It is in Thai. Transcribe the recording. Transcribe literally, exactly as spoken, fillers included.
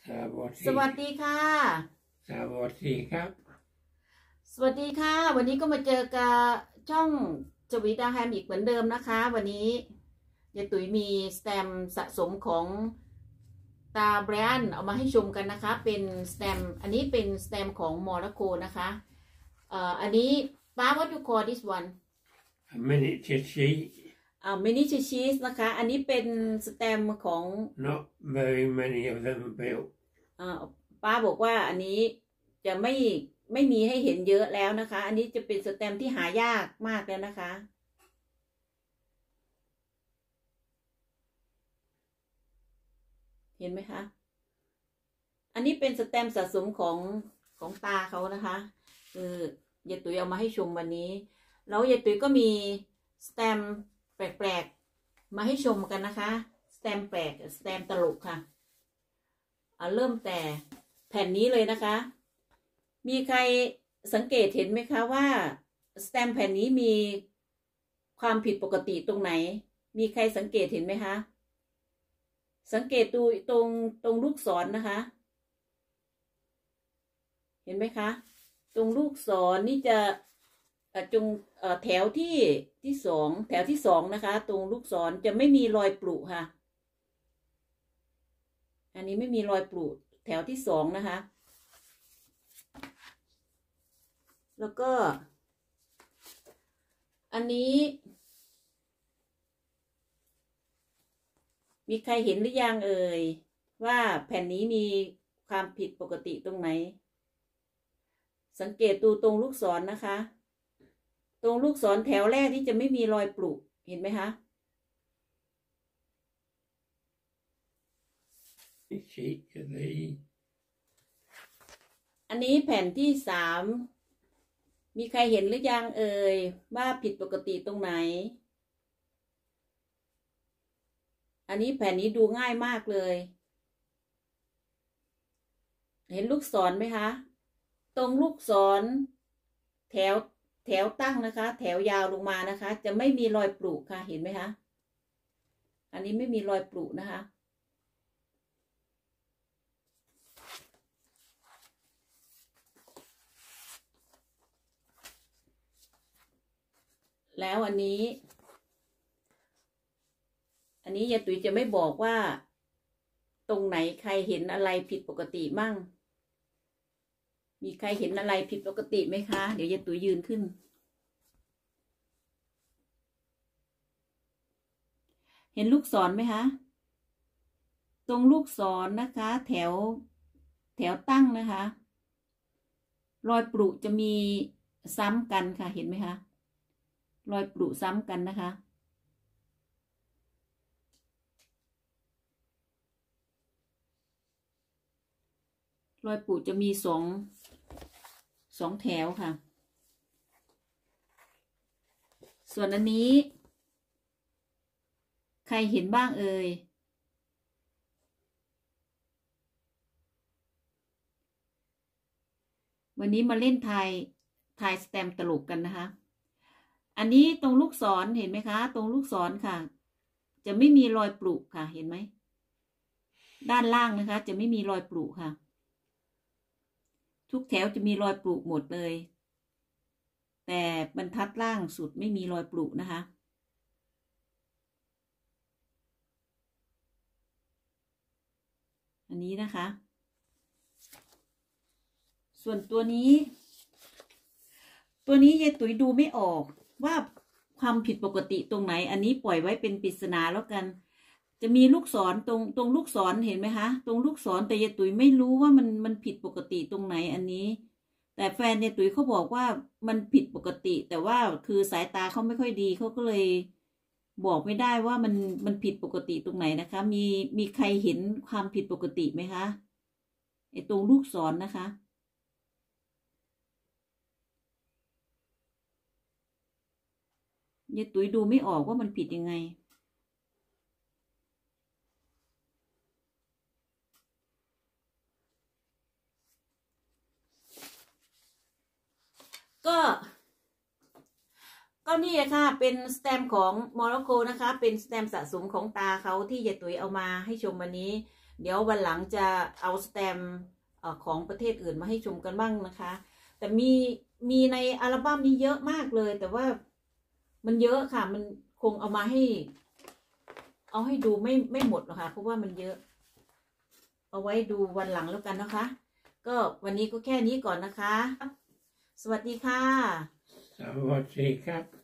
สวัสดีค่ะสวัสดีครับสวัสดีค่ะวันนี้ก็มาเจอกับช่องจวีดาแฮมอีกเหมือนเดิมนะคะวันนี้ยายตุ๋ยมีสแตมสะสมของตาแบรนเอามาให้ชมกันนะคะเป็นสแตมอันนี้เป็นสแตมของโมร็อกโกนะคะเอ่ออันนี้ป้า what you call this one miniature sheet อ่า miniature cheese นะคะอันนี้เป็นสแตมของ not very many of them built อ่าป้าบอกว่าอันนี้จะไม่ไม่มีให้เห็นเยอะแล้วนะคะอันนี้จะเป็นสแตมที่หายากมากแล้วนะคะเห็นไหมคะอันนี้เป็นสแตมสะสมของของตาเขานะคะคือยายตุ๋ยเอามาให้ชมวันนี้แล้วยายตุ๋ยก็มีสแตมแปลกๆมาให้ชมกันนะคะสแตมแปลกสแตมตลกค่ะเอาเริ่มแต่แผ่นนี้เลยนะคะมีใครสังเกตเห็นไหมคะว่าสแตมแผ่นนี้มีความผิดปกติตรงไหนมีใครสังเกตเห็นไหมคะสังเกตดูตรงตรงลูกศร น, นะคะเห็นไหมคะตรงลูกศร น, นี่จะจงแถวที่ที่สองแถวที่สองนะคะตรงลูกศร นจะไม่มีรอยปลุค่ะอันนี้ไม่มีรอยปลุแถวที่สองนะคะแล้วก็อันนี้มีใครเห็นหรือยังเอ่ยว่าแผ่นนี้มีความผิดปกติตรงไหนสังเกตดูตรงลูกศร น, นะคะตรงลูกศร นแถวแรกที่จะไม่มีรอยปลุเห็นไหมคะอันนี้แผ่นที่สามมีใครเห็นหรือยังเอ่ยว่าผิดปกติตรงไหนอันนี้แผ่นนี้ดูง่ายมากเลยเห็นลูกศรไหมคะตรงลูกศรแถวแถวตั้งนะคะแถวยาวลงมานะคะจะไม่มีรอยปลุค่ะเห็นไหมคะอันนี้ไม่มีรอยปลุนะคะแล้วอันนี้อันนี้ยายตุ๋ยจะไม่บอกว่าตรงไหนใครเห็นอะไรผิดปกติมั่งมีใครเห็นอะไรผิดปกติไหมคะเดี๋ยวยายตุ๋ยยืนขึ้นเห็นลูกศรไหมคะตรงลูกศร น, นะคะแถวแถวตั้งนะคะรอยปลุจะมีซ้ำกันค่ะเห็นไหมคะรอยปลุซ้ำกันนะคะรอยปลุจะมีสองสองแถวค่ะส่วนอันนี้ใครเห็นบ้างเอ่ยวันนี้มาเล่นทายทายสแตมป์ตลกกันนะคะอันนี้ตรงลูกศร นเห็นไหมคะตรงลูกศร นค่ะจะไม่มีรอยปลุค่ะเห็นไหมด้านล่างนะคะจะไม่มีรอยปลุค่ะทุกแถวจะมีรอยปลุหมดเลยแต่บรรทัดล่างสุดไม่มีรอยปลุนะคะอันนี้นะคะส่วนตัวนี้ตัวนี้ยายตุ๋ยดูไม่ออกว่าความผิดปกติตรงไหนอันนี้ปล่อยไว้เป็นปริศนาแล้วกันจะมีลูกศรตรงตรงลูกศรเห็นไหมคะตรงลูกศรแต่ยายตุ๋ยไม่รู้ว่ามันมันผิดปกติตรงไหนอันนี้แต่แฟนยายตุ๋ยเขาบอกว่ามันผิดปกติแต่ว่าคือสายตาเขาไม่ค่อยดีเขาก็เลยบอกไม่ได้ว่ามันมันผิดปกติตรงไหนนะคะมีมีใครเห็นความผิดปกติไหมคะไอ้ตรงลูกศร นนะคะยายตุ๋ยดูไม่ออกว่ามันผิดยังไงก็ก็นี่ค่ะเป็นสแตมป์ของโมร็อกโกนะคะเป็นสแตมป์สะสมของตาเขาที่ยายตุ๋ยเอามาให้ชมวันนี้เดี๋ยววันหลังจะเอาสแตมป์เอ่อของประเทศอื่นมาให้ชมกันบ้างนะคะ แต่มีมีในอัลบั้มนี้เยอะมากเลย แต่ว่ามันเยอะค่ะ มันคงเอามาให้ เอาให้ดูไม่ไม่หมดหรอกค่ะเพราะว่ามันเยอะ เอาไว้ดูวันหลังแล้วกันนะคะ ก็วันนี้ก็แค่นี้ก่อนนะคะ สวัสดีค่ะสวัสดีครับ